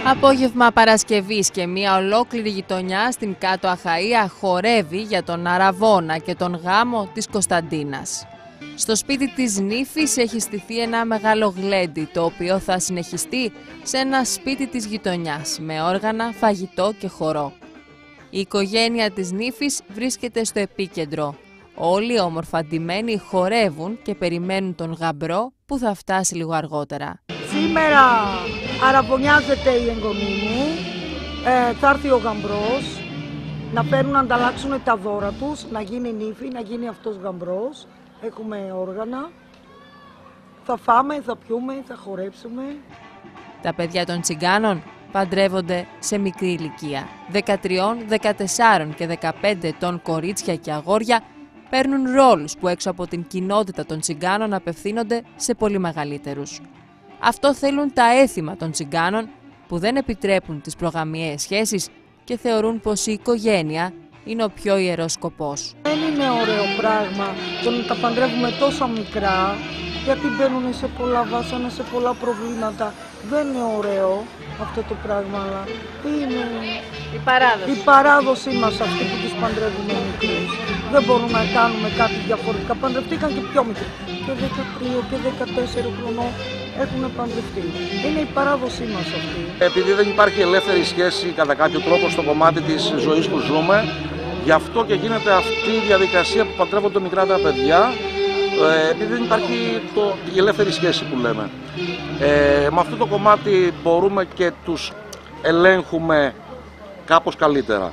Απόγευμα Παρασκευής και μια ολόκληρη γειτονιά στην Κάτω Αχαΐα χορεύει για τον Αραβώνα και τον γάμο της Κωνσταντίνας. Στο σπίτι της νύφης έχει στηθεί ένα μεγάλο γλέντι, το οποίο θα συνεχιστεί σε ένα σπίτι της γειτονιάς, με όργανα, φαγητό και χορό. Η οικογένεια της νύφης βρίσκεται στο επίκεντρο. Όλοι όμορφα ντυμένοι χορεύουν και περιμένουν τον γαμπρό που θα φτάσει λίγο αργότερα. Σήμερα αραβωνιάζεται η εγγονή μου, θα έρθει ο γαμπρός, να φέρουν να ανταλλάξουν τα δώρα τους, να γίνει νύφη, να γίνει αυτός γαμπρός. Έχουμε όργανα, θα φάμε, θα πιούμε, θα χορέψουμε. Τα παιδιά των τσιγκάνων παντρεύονται σε μικρή ηλικία. 13, 14 και 15 ετών κορίτσια και αγόρια παίρνουν ρόλους που έξω από την κοινότητα των τσιγκάνων απευθύνονται σε πολύ μεγαλύτερους. Αυτό θέλουν τα έθιμα των τσιγκάνων που δεν επιτρέπουν τις προγαμιαίες σχέσεις και θεωρούν πως η οικογένεια είναι ο πιο ιερός σκοπός. Δεν είναι ωραίο πράγμα το να τα παντρεύουμε τόσο μικρά, γιατί μπαίνουν σε πολλά βάσανα, σε πολλά προβλήματα. Δεν είναι ωραίο αυτό το πράγμα, αλλά είναι η παράδοση μας αυτή που τους παντρεύουμε μικρούς. Δεν μπορούμε να κάνουμε κάτι διαφορετικά. Παντρευτήκαν και πιο μικροί. Και 13 και 14 χρονών έχουν παντρευτεί. Είναι η παράδοσή μας αυτή. Επειδή δεν υπάρχει ελεύθερη σχέση κατά κάποιο τρόπο στο κομμάτι της ζωής που ζούμε, γι' αυτό και γίνεται αυτή η διαδικασία που παντρεύονται μικρά τα παιδιά, επειδή δεν υπάρχει η ελεύθερη σχέση που λέμε. Με αυτό το κομμάτι μπορούμε και τους ελέγχουμε κάπως καλύτερα.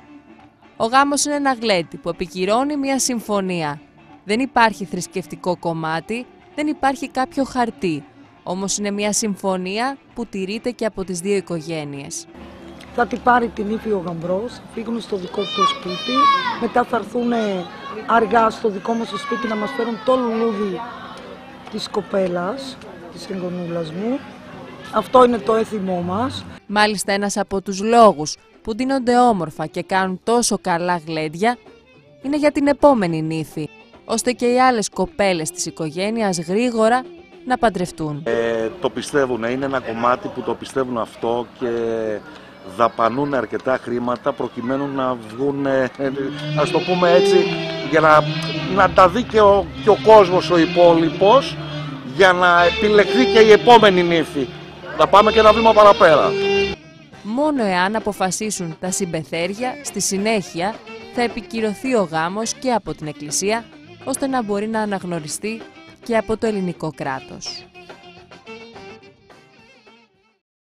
Ο γάμος είναι ένα γλέντι που επικυρώνει μια συμφωνία. Δεν υπάρχει θρησκευτικό κομμάτι, δεν υπάρχει κάποιο χαρτί. Όμως είναι μια συμφωνία που τηρείται και από τις δύο οικογένειες. Θα την πάρει την νύφη ο γαμπρός, θα φύγουν στο δικό του σπίτι, μετά θα έρθουν αργά στο δικό μας σπίτι να μας φέρουν το λουλούδι της κοπέλας, της εγγονούλας μου. Αυτό είναι το έθιμό μας. Μάλιστα ένας από τους λόγους που ντύνονται όμορφα και κάνουν τόσο καλά γλέντια είναι για την επόμενη νύφη, ώστε και οι άλλες κοπέλες της οικογένειας γρήγορα να παντρευτούν. Το πιστεύουν, είναι ένα κομμάτι που το πιστεύουν αυτό και δαπανούν αρκετά χρήματα προκειμένου να βγουν, ας το πούμε έτσι, για να τα δει και ο κόσμος ο υπόλοιπος, για να επιλεχθεί και η επόμενη νύφη. Να πάμε και ένα βήμα παραπέρα. Μόνο εάν αποφασίσουν τα συμπεθέρια, στη συνέχεια θα επικυρωθεί ο γάμος και από την Εκκλησία, ώστε να μπορεί να αναγνωριστεί και από το ελληνικό κράτος.